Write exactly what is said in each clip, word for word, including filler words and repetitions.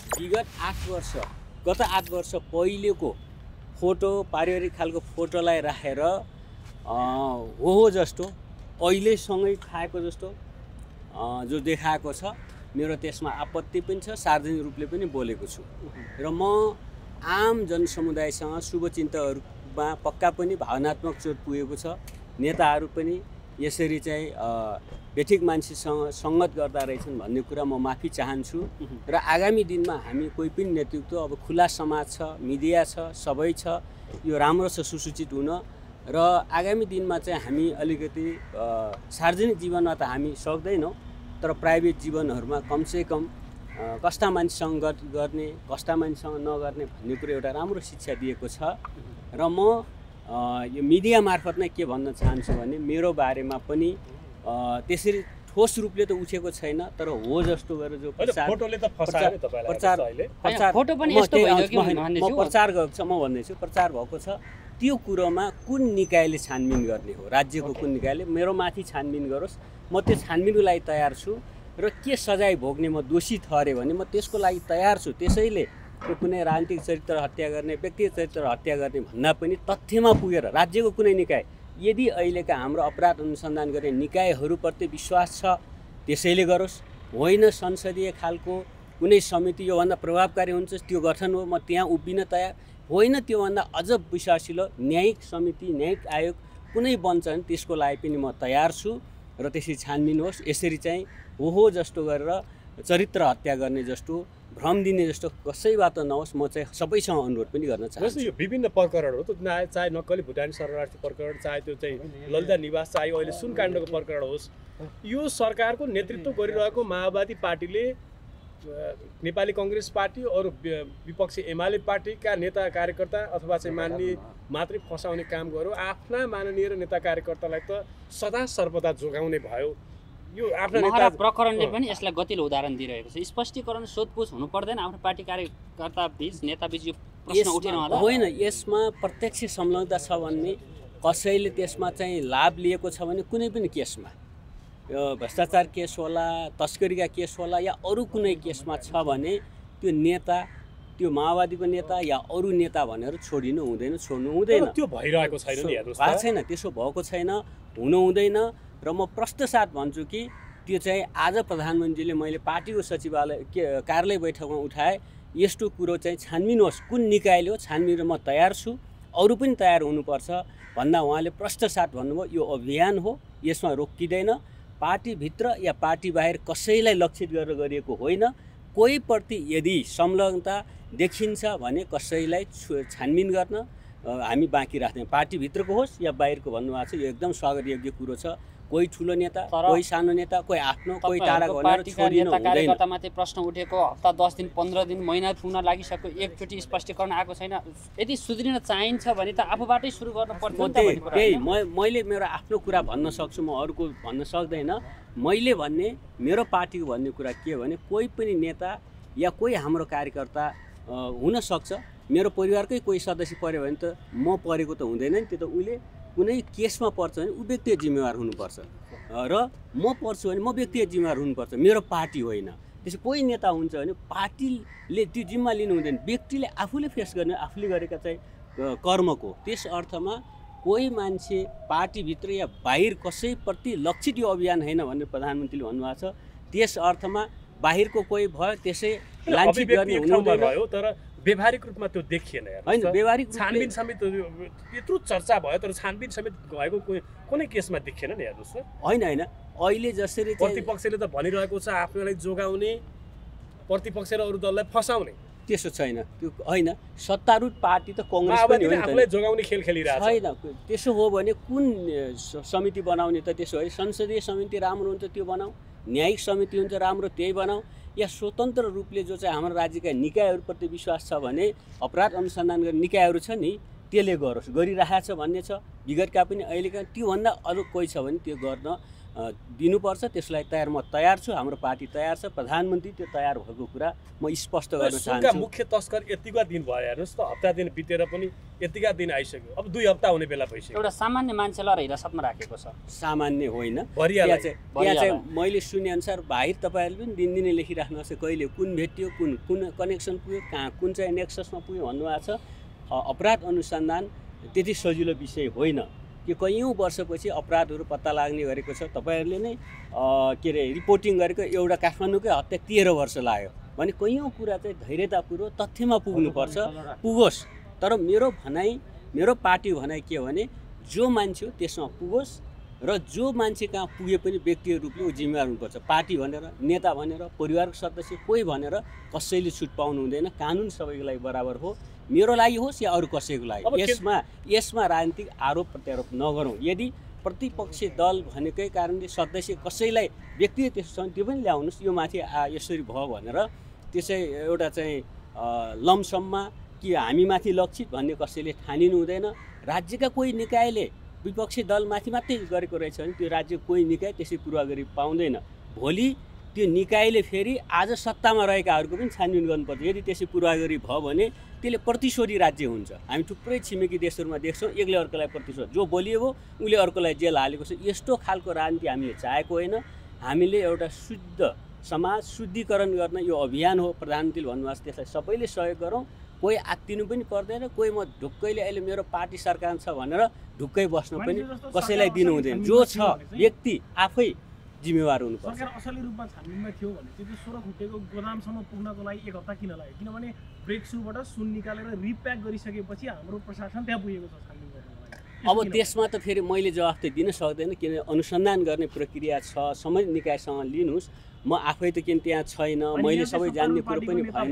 विगत आठ वर्ष गत आठ वर्ष पहिलेको फोटो पारिवारिक खालको फोटोलाई राखेर हो हो जस्तो अहिलेसँगै खाएको जस्तो जो देखाएको छ मेरो त्यसमा आपत्ति पनि छ, सार्वजनिक रूपले पनि बोलेको छु र म आम जनसमुदायसँग शुभचिन्तकहरूमा पक्का पनि भावनात्मक चोट पुगेको छ। नेताहरू पनि यसरी चाहिँ बेठिक मान्छेसँग सङ्गत गर्दा रहेछन् भन्ने कुरा म माफी चाहन्छु र आगामी दिनमा हामी कोही पनि नेतृत्व अब खुला समाज छ, मिडिया छ, सबै छ, यो राम्रो छ सुसूचित हुन र आगामी दिनमा चाहिँ हामी अलिकति सार्वजनिक जीवनमा त हामी सक्दैनौँ तर प्राइभेट जीवनहरूमा कमसेकम कस्ता मान्छेसँग गर्ने कस्ता मान्छेसँग नगर्ने भन्ने कुरा एउटा राम्रो शिक्षा दिएको छ र म यो मिडिया मार्फत नै के भन्न चाहन्छु भने मेरो बारेमा पनि त्यसरी ठोस रूपले त उठेको छैन तर हो जस्तो गरेर जो प्रचार फोटोले त फसायो नि तपाईलाई प्रचार अहिले फोटो पनि यस्तो भयो कि भन्ने म प्रचार गरेको छ म भन्दैछु प्रचार भएको छ त्यो कुरोमा कुन निकायले छानबिन गर्ने हो, राज्यको कुन निकायले मेरो माथि छानबिन गरोस्, म त्यो छानबिनको लागि तयार छु र के सजाय भोग्ने म दोषी ठहरे भने म त्यसको लागि तयार छु। त्यसैले त्यो कुनै राजनीतिक चरित्र हत्या गर्ने, व्यक्तिगत चरित्र हत्या गर्ने भन्दा पनि तथ्यमा पुगेर राज्यको कुनै निकाय यदि अहिलेका हाम्रो अपराध अनुसन्धान गर्ने निकायहरूप्रति विश्वास छ त्यसैले गरोस्, होइन संसदीय खालको कुनै समिति योभन्दा प्रभावकारी हुन्छ त्यो गठन हो, म त्यहाँ उभिन तयार, होइन त्योभन्दा अझ विश्वासिलो न्यायिक समिति न्यायिक आयोग कुनै बन्छ भने त्यसको लागि पनि म तयार छु र त्यसरी छानबिन होस्। यसरी चाहिँ हो हो जस्तो गरेर चरित्र हत्या गर्ने जस्तो भ्रम दिने जस्तो कसैबाट नहोस्, म चाहिँ सबैसँग अनुरोध पनि गर्न चाहन्छु। यो विभिन्न प्रकरणहरू त चाहे नक्कली भुटानी शरणार्थी प्रकरण, चाहे त्यो चाहिँ ललिता निवास, चाहे अहिले सुनकाण्डको प्रकरण होस्, यो सरकारको नेतृत्व गरिरहेको माओवादी पार्टीले नेपाली कांग्रेस पार्टी अरू विपक्षी एमाले पार्टीका नेता कार्यकर्ता अथवा चाहिँ मान्ने मात्रै फसाउने काम गर्यो, आफ्ना माननीय नेता कार्यकर्तालाई त सदा सर्वदा जोगाउने भयो। यो आफ्ना नेता प्रकरणले पनि यसलाई गतिलो उदाहरण दिइरहेको छ। स्पष्टीकरण सोधपुछ हुनु पर्दैन आफ्नो पार्टी कार्यकर्ता बीच नेता बीच यो प्रश्न उठिरहँदा होइन, यसमा प्रत्यक्ष संलग्नता छ भन्ने कसैले त्यसमा चाहिँ लाभ लिएको छ भने कुनै पनि केसमा यो भ्रष्टाचार केस होला, तस्करीका केस होला या अरू कुनै केसमा छ भने त्यो नेता, त्यो माओवादीको नेता या अरू नेता भनेर छोडिनु हुँदैन, छोड्नु हुँदैन। त्यो भइरहेको छैन नि, हेर्नुस् भएको छैन, त्यसो भएको छैन, हुनु हुँदैन। र म प्रश्न साथ भन्छु कि त्यो चाहिँ आज प्रधानमन्त्रीले मैले पार्टीको सचिवालय के कार्यालय बैठकमा उठाए यस्तो कुरो चाहिँ छानबिन होस्, कुन निकायले हो छानबिन, म तयार छु, अरू पनि तयार हुनुपर्छ भन्दा उहाँले प्रश्न साथ भन्नुभयो यो अभियान हो, यसमा रोकिँदैन, पार्टीभित्र या पार्टी बाहिर कसैलाई लक्षित गरेर गरिएको होइन, कोहीप्रति यदि संलग्नता देखिन्छ भने कसैलाई छानबिन गर्न हामी बाँकी राख्दैनौँ, पार्टीभित्रको होस् या बाहिरको भन्नुभएको छ। यो एकदम स्वागत योग्य कुरो छ। कोही ठुलो नेता, कोही सानो नेता, कोही आफ्नो, कोही टाढाको भनेर छोडिनु हुँदैन। कार्यकर्तामाथि प्रश्न उठेको हप्ता दस दिन पन्ध्र दिन महिना पुग्न लागिसक्यो, एकचोटि स्पष्टीकरण आएको छैन। यदि सुध्रिन चाहिन्छ भने त आफूबाटै सुरु गर्न पर्छ नि त भन्ने कुरा। त्यही म मैले मेरो आफ्नो कुरा भन्न सक्छु, म अरूको भन्न सक्दैन। मैले भन्ने मेरो पार्टीको भन्ने कुरा के हो भने कोही पनि नेता या कोही हाम्रो कार्यकर्ता हुनसक्छ, मेरो परिवारकै कोही सदस्य पऱ्यो भने त म परेको त हुँदैन नि, त्यो त उसले कुनै केसमा पर्छ भने ऊ व्यक्तिगत जिम्मेवार हुनुपर्छ र म पर्छु भने म व्यक्तिगत जिम्मेवार हुनुपर्छ, मेरो पार्टी होइन। त्यसो कोही नेता हुन्छ भने पार्टीले त्यो जिम्मा लिनु हुँदैन, व्यक्तिले आफूले फेस गर्ने आफूले गरेका चाहिँ कर्मको। त्यस अर्थमा कोही मान्छे पार्टीभित्र या बाहिर कसैप्रति लक्षित यो अभियान होइन भनेर प्रधानमन्त्रीले भन्नुभएको छ। त्यस अर्थमा बाहिरको कोही भयो त्यसै लान्छित गर्ने हुनुहुँदैन, तर व्यवहारिक रूपमा त्यो देखिएन। होइन, व्यवहारिक छानबिन समेत यत्रो चर्चा भयो तर छानबिन समेत गएको कुनै कुनै केसमा देखिएन नि, हेर्नुहोस्। होइन होइन, अहिले जसरी प्रतिपक्षले त भनिरहेको छ आफूलाई जोगाउने, प्रतिपक्ष र अरू दललाई फसाउने, त्यसो छैन। त्यो होइन, सत्तारूढ पार्टी त कांग्रेस पनि हो नि, आफूलाई जोगाउने खेल खेलिरहेको छैन। त्यसो हो भने कुन समिति बनाउने त? त्यसो है संसदीय समिति राम्रो हुन्छ त्यो बनाऊ, न्यायिक समिति हुन्छ राम्रो त्यही बनाऊ, या स्वतन्त्र रूपले जो चाहिँ हाम्रो राज्यका निकायहरूप्रति विश्वास छ भने अपराध अनुसन्धान गर्ने निकायहरू छ नि त्यसले गरोस्, गरिरहेको छ भन्ने छ। विगतका पनि अहिलेका त्योभन्दा अरू कोही छ भने त्यो गर्न दिनुपर्छ, त्यसलाई तयार म तयार छु, हाम्रो पार्टी तयार छ, प्रधानमन्त्री त्यो तयार भएको कुरा म स्पष्ट गर्न सुनका चाहन्छु। मुख्य तस्कर यतिका दिन भयो हेर्नुहोस् त, हप्ता दिन बितेर पनि यतिका दिन आइसक्यो, अब दुई हप्ता हुने बेला भइसक्यो। एउटा सामान्य मान्छेलाई र हिरासतमा राखेको छ, सामान्य होइन। भरियालाई। त्यहाँ चाहिँ मैले सुनेअनुसार बाहिर तपाईँहरूले पनि दिनदिनै लेखिराख्नुहोस् कहिले कुन भेटियो, कुन कुन कनेक्सन पुग्यो, कहाँ कुन चाहिँ नेक्ससमा पुग्यो भन्नुभएको छ। अपराध अनुसन्धान त्यति सजिलो विषय होइन कि कैयौँ वर्षपछि अपराधहरू पत्ता लाग्ने गरेको छ। तपाईँहरूले नै के अरे रिपोर्टिङ गरेको एउटा काठमाडौँकै हत्या तेह्र वर्ष लाग्यो भने कैयौँ कुरा चाहिँ धैर्यतापूर्वक तथ्यमा पुग्नुपर्छ, पुगोस्। तर मेरो भनाइ, मेरो पार्टी भनाइ के हो भने जो मान्छे हो त्यसमा पुगोस् र जो मान्छे कहाँ पुगे पनि व्यक्तिगत रूपले ऊ जिम्मेवार हुनुपर्छ। पार्टी भनेर, नेता भनेर, परिवारको सदस्य कोही भनेर कसैले छुट पाउनु हुँदैन। कानुन सबैको लागि बराबर हो, मेरो लागि होस् या अरू कसैको लागि। यसमा यसमा राजनीतिक आरोप प्रत्यारोप नगरौँ। यदि प्रतिपक्षी दल भनेकै कारणले सदस्य कसैलाई व्यक्तिगत त्यस्तो छ त्यो पनि ल्याउनुहोस्, यो माथि यसरी भयो भनेर त्यसै एउटा चाहिँ लमसममा कि हामीमाथि लक्षित भन्ने कसैले ठानिनु हुँदैन। राज्यका कोही निकायले विपक्षी दलमाथि मात्रै गरेको रहेछ भने त्यो राज्य कोही निकाय त्यसै पूर्व गरी पाउँदैन। भोलि त्यो निकायले फेरि आज सत्तामा रहेकाहरूको पनि छानबिन गर्नुपर्छ। यदि त्यसै पूर्वाग्रही भयो भने त्यसले प्रतिशोधी राज्य हुन्छ। हामी थुप्रै छिमेकी देशहरूमा देख्छौँ, एकले अर्कोलाई प्रतिशोध, जो बोलियो हो उसले अर्कोलाई जेल हालेको छ। यस्तो खालको राजनीति हामीले चाहेको होइन। हामीले एउटा शुद्ध समाज शुद्धिकरण गर्न यो अभियान हो। प्रधानमन्त्रीले भन्नुभएको छ त्यसलाई सबैले सहयोग गरौँ। कोही आत्तिनु पनि पर्दैन, कोही म ढुक्कैले अहिले मेरो पार्टी सरकार छ भनेर ढुक्कै बस्न पनि कसैलाई दिनु हुँदैन। जो छ व्यक्ति आफै जिम्मेवार हुनुपर्छ। सरकार असली रूपमा छानबिनमा थियो भने त्यो सोह्र खुट्टेको गोदामसम्म पुग्नको लागि एक हप्ता किन लाग्यो? किनभने ब्रेक सुबाट सुन निकालेर रिप्याक गरिसकेपछि हाम्रो प्रशासन त्यहाँ पुगेको छ छानबिन गर्नको लागि। अब त्यसमा त फेरि मैले जवाफ त दिन सक्दैन, किन अनुसन्धान गर्ने प्रक्रिया छ। समय निकायसँग लिनुहोस्, म आफै त किन त्यहाँ छैन, मैले सबै जान्ने कुरो पनि भएन।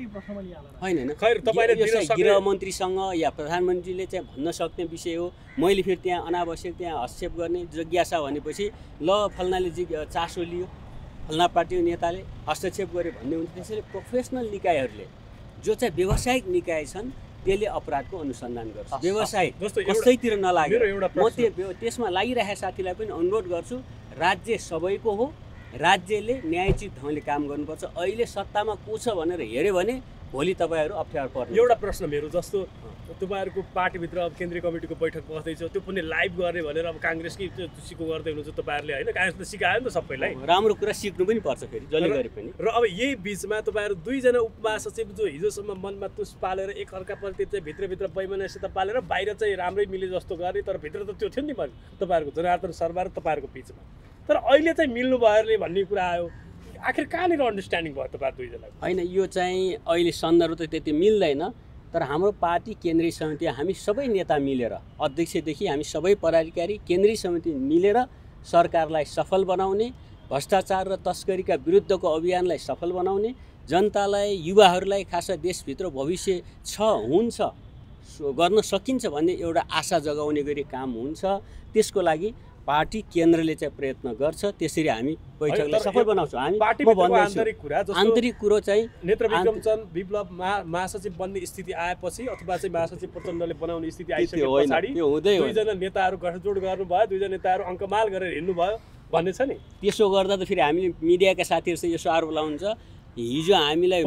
होइन होइन, गृहमन्त्रीसँग या प्रधानमन्त्रीले चाहिँ भन्न सक्ने विषय हो। मैले फेरि त्यहाँ अनावश्यक त्यहाँ हस्तक्षेप गर्ने जिज्ञासा भनेपछि ल फल्नाले जि चासो लियो, फल्ना पार्टीको नेताले हस्तक्षेप गर्यो भन्ने हुन्छ। त्यसैले प्रोफेसनल निकायहरूले जो चाहिँ व्यावसायिक निकाय छन् त्यसले अपराधको अनुसन्धान गर्छ। व्यवसाय कसैतिर नलागेर म त्यो त्यसमा लागिरहेका साथीलाई पनि अनुरोध गर्छु, राज्य सबैको हो, राज्यले न्यायोचित ढङ्गले काम गर्नुपर्छ। अहिले सत्तामा को छ भनेर हेऱ्यो भने भोलि तपाईँहरू अप्ठ्यारो पर्ने। एउटा प्रश्न मेरो, जस्तो तपाईँहरूको पार्टीभित्र अब केन्द्रीय कमिटीको बैठक बस्दैछ, त्यो पनि लाइभ गर्ने भनेर अब काङ्ग्रेसकै सिको गर्दै हुनुहुन्छ तपाईँहरूले, होइन? काङ्ग्रेसले सिकायो नि त सबैलाई। राम्रो कुरा सिक्नु पनि पर्छ फेरि जसले गरे पनि। र अब यही बिचमा तपाईँहरू दुईजना उपमहासचिव जो हिजोसम्म मनमा तुस पालेर एक अर्काप्रति चाहिँ भित्रभित्र वैमनस्यता पालेर बाहिर चाहिँ राम्रै मिले जस्तो गर्ने, तर भित्र त त्यो थियो नि तपाईँहरूको जनार्दन शर्मा र तपाईँहरूको बिचमा। तर अहिले चाहिँ मिल्नु भयो भन्ने कुरा आयो। आखिर कहाँनिर अन्डरस्ट्यान्डिङ भयो तपाईँ दुईजना? होइन, यो चाहिँ अहिले सन्दर्भ त त्यति मिल्दैन। तर हाम्रो पार्टी केन्द्रीय समिति हामी सबै नेता मिलेर, अध्यक्षदेखि हामी सबै पदाधिकारी केन्द्रीय समिति मिलेर सरकारलाई सफल बनाउने, भ्रष्टाचार र तस्करीका विरुद्धको अभियानलाई सफल बनाउने, जनतालाई युवाहरूलाई खासै देशभित्र भविष्य छ हुन्छ गर्न सकिन्छ भन्ने एउटा आशा जगाउने गरी काम हुन्छ। त्यसको लागि पार्टी केन्द्रले चाहिँ प्रयत्न गर्छ। त्यसरी हामी बैठकलाई सफल बनाउँछौँ। हामी आन्तरिक कुरो चाहिँ नेत्रविक्रमचन्द विप्लव महासचिव बन्ने स्थिति आएपछि अथवा चाहिँ महासचिव प्रचण्डले बनाउने स्थिति आइसके पछाडि दुईजना नेताहरू गठजोड गर्नुभयो, दुईजना नेताहरू अङ्कमाल गरेर हिँड्नुभयो भन्ने छ नि। त्यसो गर्दा त फेरि हामीले मिडियाका साथीहरूसँग यसो आरोप लाउँछ, हिजो हामीलाई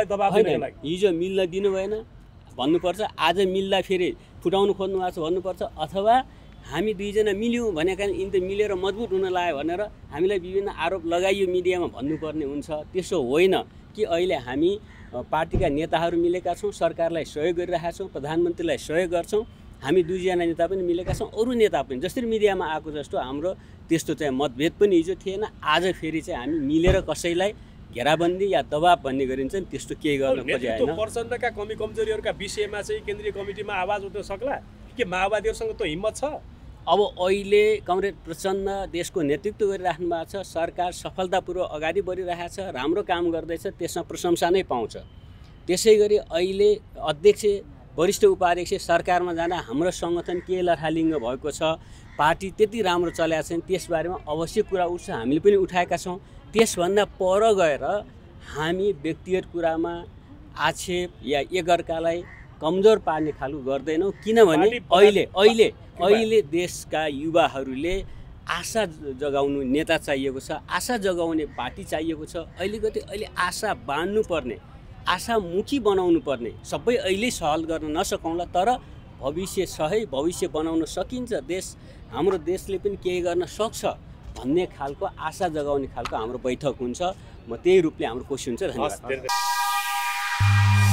हिजो मिल्न दिनु भएन भन्नुपर्छ, आज मिल्दा फेरि फुटाउनु खोज्नु भएको छ भन्नुपर्छ, अथवा हामी दुईजना मिल्यौँ भनेका यिनी त मिलेर मजबुत हुन लाग्यो भनेर हामीलाई विभिन्न आरोप लगाइयो मिडियामा भन्नुपर्ने हुन्छ। त्यसो होइन कि अहिले हामी पार्टीका नेताहरू मिलेका छौँ, सरकारलाई सहयोग गरिरहेका छौँ, प्रधानमन्त्रीलाई सहयोग गर्छौँ। हामी दुईजना नेता पनि मिलेका छौँ, अरू नेता पनि जसरी मिडियामा आएको जस्तो हाम्रो त्यस्तो चाहिँ मतभेद पनि हिजो थिएन। आज फेरि चाहिँ हामी मिलेर कसैलाई घेराबन्दी या दबाब भन्ने गरिन्छ नि, त्यस्तो केही गर्न खोजेन। प्रचण्डका कमी कमजोरीहरूका विषयमा चाहिँ केन्द्रीय कमिटीमा आवाज उठ्न सक्ला के माओवादीहरूसँग त हिम्मत छ? अब अहिले कमरेड प्रचण्ड देशको नेतृत्व गरिराख्नु भएको छ, सरकार सफलतापूर्वक अगाडि बढिरहेको छ, राम्रो काम गर्दैछ, त्यसमा प्रशंसा नै पाउँछ। त्यसै गरी अहिले अध्यक्ष वरिष्ठ उपाध्यक्ष सरकारमा जाँदा हाम्रो सङ्गठन के लथालिङ्ग भएको छ, पार्टी त्यति राम्रो चलेको छैन, त्यसबारेमा अवश्य कुरा उठ्छ, हामीले पनि उठाएका छौँ। त्यसभन्दा पर गएर हामी व्यक्तिगत कुरामा आक्षेप या एकअर्कालाई कमजोर पार्ने खालको गर्दैनौँ। किनभने अहिले अहिले अहिले देशका युवाहरूले आशा जगाउनु नेता चाहिएको छ, आशा जगाउने पार्टी चाहिएको छ। अहिलेकति अहिले आशा बाँड्नुपर्ने, आशामुखी बनाउनु पर्ने, सबै अहिले सहल गर्न नसकौँला तर भविष्य सही भविष्य बनाउन सकिन्छ, देश हाम्रो देशले पनि केही गर्न सक्छ भन्ने खालको आशा जगाउने खालको हाम्रो बैठक हुन्छ। म त्यही रूपले हाम्रो कोसिस हुन्छ। धन्यवाद।